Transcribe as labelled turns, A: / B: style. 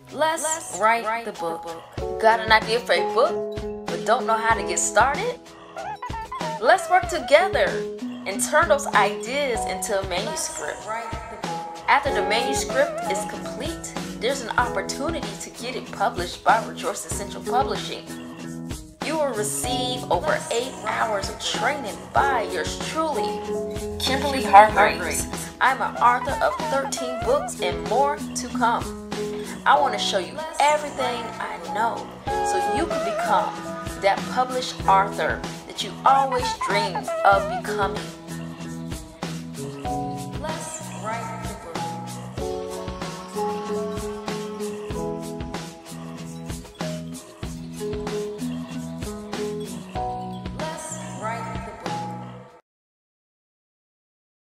A: Let's write the book. Got an idea for a book, but don't know how to get started? Let's work together and turn those ideas into a manuscript. After the manuscript is complete, there's an opportunity to get it published by Rejoice Essential Publishing. You will receive over 8 hours of training by yours truly, Kimberly Hargraves. I'm an author of 13 books and more to come. I want to show you everything I know so you can become that published author that you always dreamed of becoming.